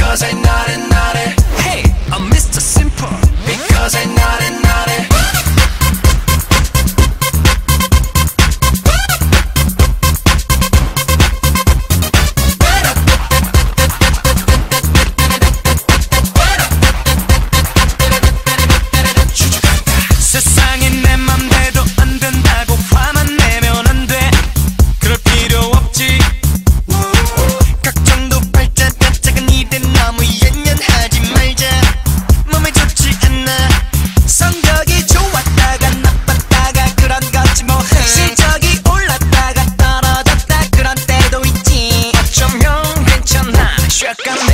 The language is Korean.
Because I naughty naughty. Hey, I'm Mr. Simple. Because I naughty naughty. 세상에 내 맘대로 안 된다고 화만 내면 안 돼. 그럴 필요 없지. 걱정도 팔자 작은 일에 너무 연연하지 말자. 몸에 좋지 않아. 성적이 좋았다가 나빴다가 그런 거지 뭐. 실적이 올랐다가 떨어졌다 그런 때도 있지. 어쩌면 괜찮아. 쉐깐